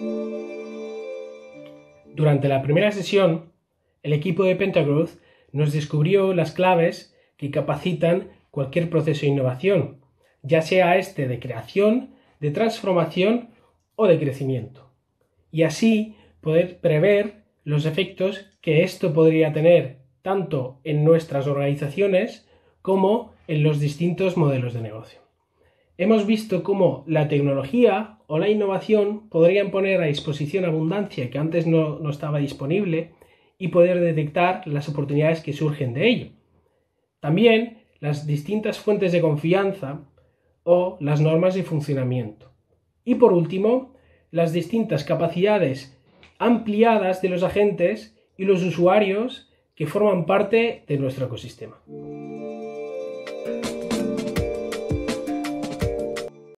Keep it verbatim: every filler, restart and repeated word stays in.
Durante la primera sesión, el equipo de Pentagrowth nos descubrió las claves que capacitan cualquier proceso de innovación, ya sea este de creación, de transformación o de crecimiento, y así poder prever los efectos que esto podría tener tanto en nuestras organizaciones como en los distintos modelos de negocio. Hemos visto cómo la tecnología o la innovación podrían poner a disposición abundancia que antes no, no estaba disponible y poder detectar las oportunidades que surgen de ello. También las distintas fuentes de confianza o las normas de funcionamiento. Y por último, las distintas capacidades ampliadas de los agentes y los usuarios que forman parte de nuestro ecosistema.